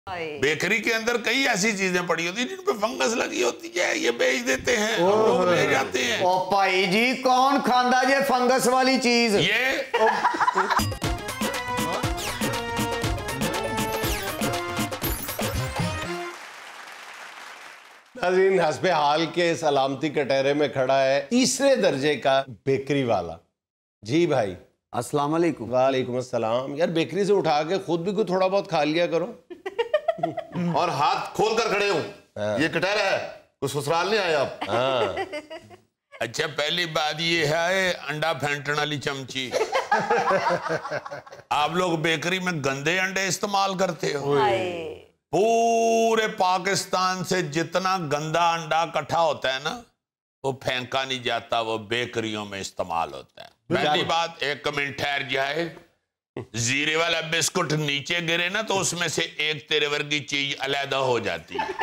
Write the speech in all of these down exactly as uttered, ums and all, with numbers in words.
Bakery के अंदर कई ऐसी चीजें पड़ी होती है जिन पे फंगस लगी होती है, ये बेच देते हैं, लोग ले जाते हैं। ओ भाई जी, कौन खांदा ये फंगस वाली चीज? ये नाज़रीन, हस्बे हाल के सलामती कटहरे में खड़ा है तीसरे दर्जे का बेकरी वाला। जी भाई, अस्सलाम वालेकुम। वालेकुम अस्सलाम। यार बेकरी से उठा के खुद भी कुछ थोड़ा बहुत खा लिया करो। और हाथ खोल कर खड़े हूँ, ये कटहरा है, कुछ ससुराल नहीं आए आप। हाँ। अच्छा, पहली बात ये है अंडा फेंटने वाली चमची। आप लोग बेकरी में गंदे अंडे इस्तेमाल करते हो। पूरे पाकिस्तान से जितना गंदा अंडा इकट्ठा होता है ना, वो फेंका नहीं जाता, वो बेकरियों में इस्तेमाल होता है। पहली बात, एक मिनट ठहर जाए, जीरे वाला बिस्कुट नीचे गिरे ना तो उसमें से एक तेरे वर्गी चीज अलहदा हो जाती है।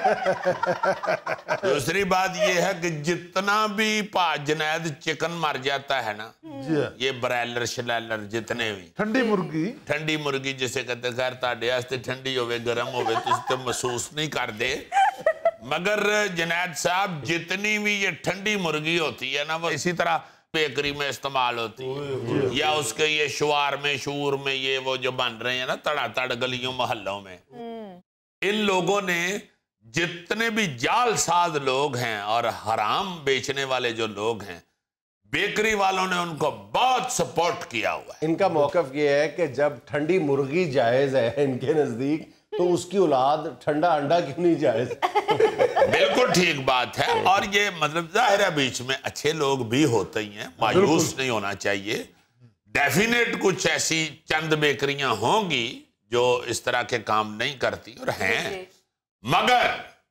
दूसरी बात यह है कि जितना भी जुनैद चिकन मर जाता है ना, ये ब्रायलर शलैलर जितने भी, ठंडी मुर्गी ठंडी मुर्गी जिसे कहते, खैर ताड़े वास्ते ठंडी होवे गरम होवे तो महसूस नहीं कर दे, मगर जुनैद साहब जितनी भी ये ठंडी मुर्गी होती है ना, वो इसी तरह बेकरी में इस्तेमाल होती है। या उसके ये शुआर में शूर में ये वो जो बन रहे हैं ना तड़ा तड़ गलियों मोहल्लों में, इन लोगों ने जितने भी जालसाज लोग हैं और हराम बेचने वाले जो लोग हैं, बेकरी वालों ने उनको बहुत सपोर्ट किया हुआ है। इनका मौकफ ये है कि जब ठंडी मुर्गी जायज है इनके नजदीक, तो उसकी औलाद ठंडा अंडा क्यों नहीं जायज? बिल्कुल ठीक बात है। और ये मतलब जाहिर है बीच में अच्छे लोग भी होते ही हैं, मायूस नहीं होना चाहिए। डेफिनेट कुछ ऐसी चंद बेकरियां होंगी जो इस तरह के काम नहीं करती और हैं, मगर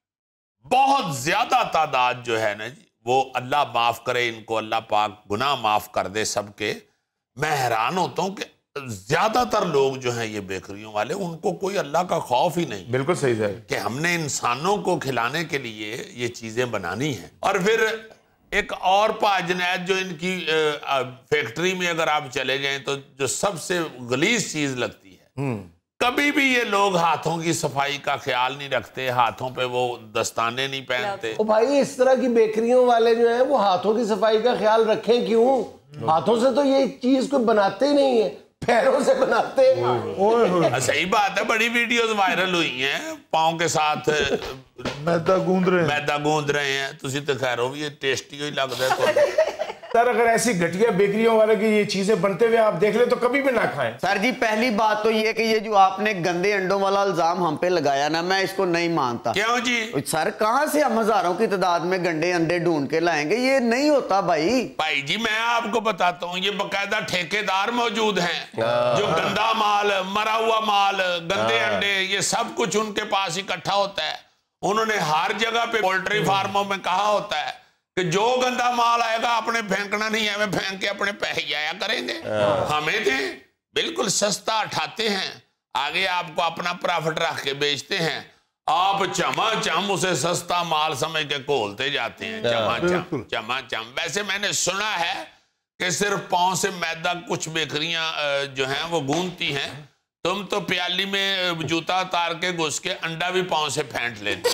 बहुत ज्यादा तादाद जो है ना जी, वो अल्लाह माफ करे इनको, अल्लाह पाक गुनाह माफ कर दे सबके। मैं हैरान होता हूँ कि ज्यादातर लोग जो हैं ये बेकरियों वाले, उनको कोई अल्लाह का खौफ ही नहीं। बिल्कुल सही है कि हमने इंसानों को खिलाने के लिए ये चीजें बनानी है। और फिर एक और पाजनैद जो इनकी फैक्ट्री में अगर आप चले जाएं तो जो सबसे गलीज चीज लगती है, कभी भी ये लोग हाथों की सफाई का ख्याल नहीं रखते, हाथों पे वो दस्ताने नहीं पहनते। ओ भाई, इस तरह की बेकरियों वाले जो हैं वो हाथों की सफाई का ख्याल रखें क्यों? हाथों से तो ये चीज को बनाते ही नहीं है, पैरों से बनाते हैं। सही बात है, बड़ी वीडियोस वायरल हुई हैं, पाँव के साथ मैदा गूंद रहे हैं मैदा गूंद रहे हैं। तुसी तो खैर हो भी ये टेस्टी ही लगता है तो। सर, अगर ऐसी घटिया बेकरियों वाले की ये चीजें बनते हुए आप देख ले तो कभी भी ना खाएं। सर जी, पहली बात तो ये कि ये जो आपने गंदे अंडों वाला इल्जाम हम पे लगाया ना, मैं इसको नहीं मानता। क्यों जी? सर, कहां से हम हजारों की तादाद में गंदे अंडे ढूंढ के लाएंगे? ये नहीं होता भाई। भाई जी, मैं आपको बताता हूँ, ये बकायदा ठेकेदार मौजूद हैं जो गंदा माल, मरा हुआ माल, गंदे अंडे, ये सब कुछ उनके पास इकट्ठा होता है। उन्होंने हर जगह पे पोल्ट्री फार्मों में कहा होता है कि जो गंदा माल आएगा अपने फेंकना नहीं है, हमें फेंक के अपने पैसे आया करेंगे, हमें दे। बिल्कुल सस्ता उठाते हैं, आगे आपको अपना प्रॉफिट रख के बेचते हैं। आप चमाचम उसे सस्ता माल समझ के घोलते जाते हैं, चमाचम चमाचम। वैसे मैंने सुना है कि सिर्फ पाँव से मैदा कुछ बेकरियां जो हैं वो गूंथती हैं, तुम तो प्याली में जूता उतार के घुस के अंडा भी पाँव से फेंट लेते।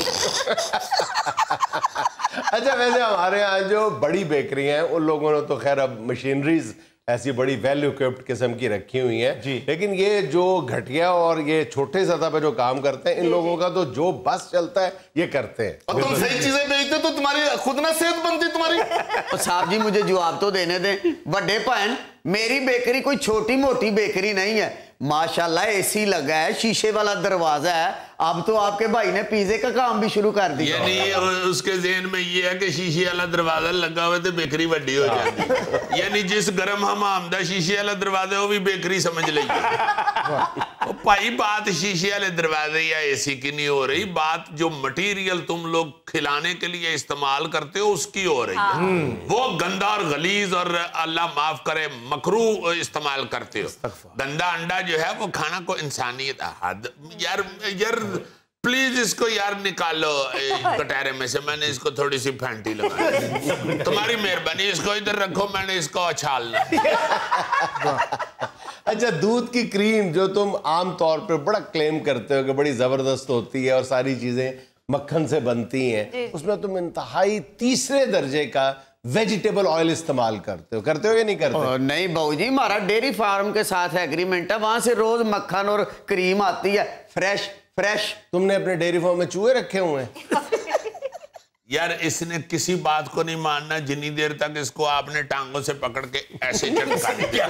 अच्छा, वैसे हमारे यहाँ जो बड़ी बेकरी हैं उन लोगों ने तो खैर अब मशीनरीज ऐसी बड़ी वेल इक्विप्ड किस्म की रखी हुई हैं, लेकिन ये जो घटिया और ये छोटे सतह पे जो काम करते हैं, इन लोगों का तो जो बस चलता है ये करते हैं। और तुम सही चीजें बेचते तो तुम्हारी खुद ना सेहत बनती तुम्हारी। तो साहब जी, मुझे जवाब तो देने दें। बड़े भैन, मेरी बेकरी कोई छोटी मोटी बेकरी नहीं है, माशाल्लाह एसी लगा है, शीशे वाला दरवाजा है। अब तो आपके भाई ने पिज्जे का काम भी शुरू कर दिया। यानी उसके ज़हन में ये है कि शीशे वाला दरवाजा लगा हुआ तो बेकरी बड़ी हो जाती। यानी जिस गरम हम आमदा शीशे वाला दरवाजा वो भी बेकरी समझ लीजिए। तो भाई बात शीशे वाले दरवाजे या एसी की नहीं हो रही, बात जो मटेरियल तुम लोग खिलाने के लिए इस्तेमाल करते हो उसकी हो रही है। वो गंदा और गलीज और अल्लाह माफ करे मकरू इस्तेमाल करते हो। गंदा अंडा जो है वो खाना को इंसानियत यार यार प्लीज इसको यार निकालो कटहरे में से, मैंने इसको थोड़ी सी फैंटी लगा, तुम्हारी मेहरबानी, इसको इधर रखो, मैंने इसको उछालना। अच्छा, दूध की क्रीम जो तुम आम तौर पे बड़ा क्लेम करते हो कि बड़ी जबरदस्त होती है और सारी चीजें मक्खन से बनती हैं, उसमें तुम इंतहाई तीसरे दर्जे का वेजिटेबल ऑयल इस्तेमाल करते हो करते हो या नहीं करते? ओ, नहीं बहू जी, हमारा डेयरी फार्म के साथ एग्रीमेंट है, वहां से रोज मक्खन और क्रीम आती है, फ्रेश फ्रेश। तुमने अपने डेयरी फार्म में चूहे रखे हुए हैं? यार इसने किसी बात को नहीं मानना जितनी देर तक इसको आपने टांगों से पकड़ के ऐसे चटका नहीं दिया।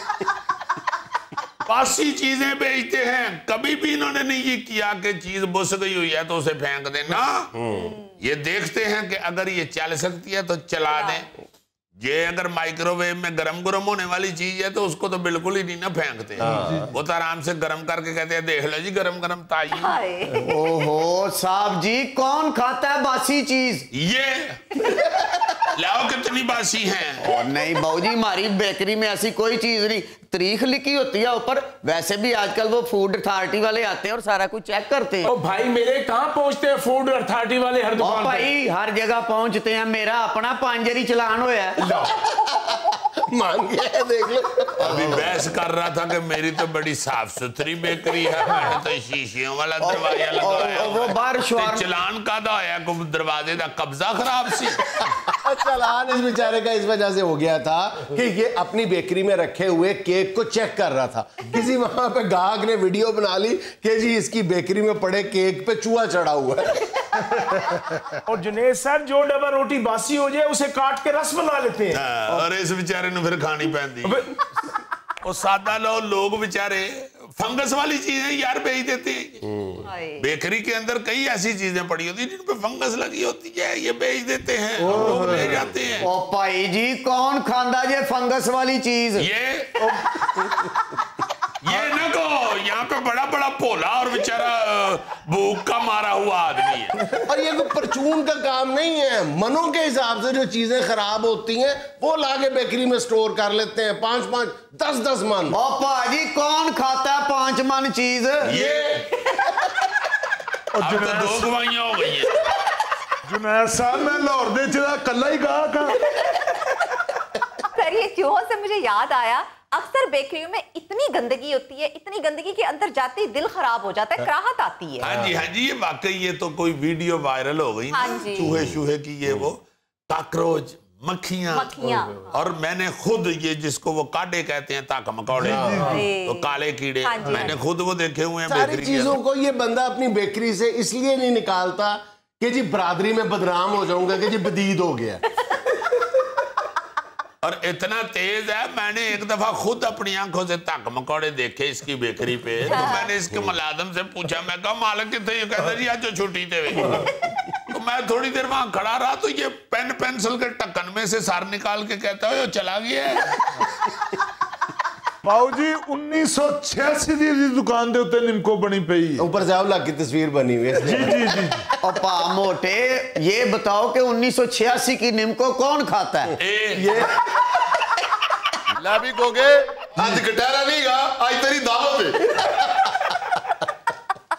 बासी चीजें बेचते हैं, कभी भी इन्होंने नहीं ये किया कि चीज बुस गई हुई है तो उसे फेंक देना। ये देखते हैं कि अगर ये चल सकती है तो चला दें, ये अगर माइक्रोवेव में गरम गरम होने वाली चीज है तो उसको तो बिल्कुल ही नहीं ना फेंकते, वो तो आराम से गरम करके कहते हैं देख लो जी गरम गरम ताई। ओहो साहब जी, कौन खाता है बासी चीज? ये लाओ कितनी बासी हैं। और नहीं बहू जी, हमारी बेकरी में ऐसी कोई चीज नहीं, तारीख लिखी होती है ऊपर। वैसे भी आजकल वो फूड अथॉरिटी वाले आते हैं और सारा कुछ चेक करते हैं। ओ भाई मेरे कहाँ पहुंचते हैं फूड अथॉरिटी वाले हर और दुकान पे? भाई हर जगह पहुंचते हैं, मेरा अपना पांजरी चलान होया है। मांग गया, देख लो। अभी बहस कर रहा था कि मेरी तो बड़ी साफ सुथरी बेकरी है, मैंने तो शीशियों वाला दरवाजा लगाया, वो बार ते चलान का होया को दरवाजे का कब्जा खराब सी। चलान इस बेचारे का इस वजह से हो गया था कि ये अपनी बेकरी में रखे हुए केक को चेक कर रहा था। किसी वहां पे गाहक ने वीडियो बना ली कि जी इसकी बेकरी में पड़े केक पे चूहा चढ़ा हुआ है। और जुनेद सर, जो डबल रोटी बासी हो जाए उसे काट के रस बना लेते हैं। और इस बेचारे ने फिर खानी पैंदी। और सादा लो लोग बेचारे फंगस वाली चीजें यार बेच देते हैं। बेकरी के अंदर कई ऐसी चीजें पड़ी होती है जिन पे फंगस लगी होती है, ये बेच देते हैं, लोग ले जाते हैं। ओ भाई जी, कौन खांदा जे फंगस वाली चीज? ये ये ना को यहाँ पे बड़ा बड़ा भोला और बेचारा भूख का मारा हुआ आदमी है। और ये कोई परचून का काम नहीं है, मनों के हिसाब से जो चीजें खराब होती हैं वो लाके बेकरी में स्टोर कर लेते हैं, पांच पांच दस दस मन। ओ भाजी, कौन खाता है पांच मन चीज? ये अब तो दो गवाइयां हो गई हैं। जुनैद साहब, मैं लाहौर दे चला कल्ला ही गा का। सर ये चूहों से मुझे याद आया, अक्सर बेकरियों में इतनी गंदगी होती है, इतनी गंदगी के अंदर जाते ही दिल खराब हो जाता है, कराहत आती है। हाँ जी हाँ जी, ये वाकई ये तो कोई वीडियो वायरल हो गई हाँ ना, जी। चूहे चूहे की, ये वो काकरोच, मक्खियां मक्खियां। और मैंने खुद ये जिसको वो काटे कहते हैं ताक मकौड़े, तो काले कीड़े, हाँ जी, मैंने खुद वो देखे हुए हैं सारी बेकरी के चीजों अंदर। को ये बंदा अपनी बेकरी से इसलिए नहीं निकालता कि जी बरादरी में बदनाम हो जाऊंगा कि जी बदीद हो गया। और इतना तेज है, मैंने एक दफा खुद अपनी आंखों से ताक मकौड़े देखे इसकी बेकरी पे, तो मैंने इसके मुलाजिम से पूछा, मैं कहा मालिक कितने? ये कहता जी आज जो छुट्टी थे। तो मैं थोड़ी देर वहां खड़ा रहा तो ये पेन पेंसिल के ढक्कन में से सार निकाल के कहता है चला गया है। पाऊ जी उन्नीस सौ छियासी दी दुकान दे उत्ते निमको बनी पई है। ऊपर जावला की तस्वीर बनी हुई है। जी जी जी। और पा मोटे, ये बताओ कि उन्नीस सौ छियासी की निमको कौन खाता है? ए, ये ला भी गोगे आज कटारा नहीं गा, आज तेरी दावत है।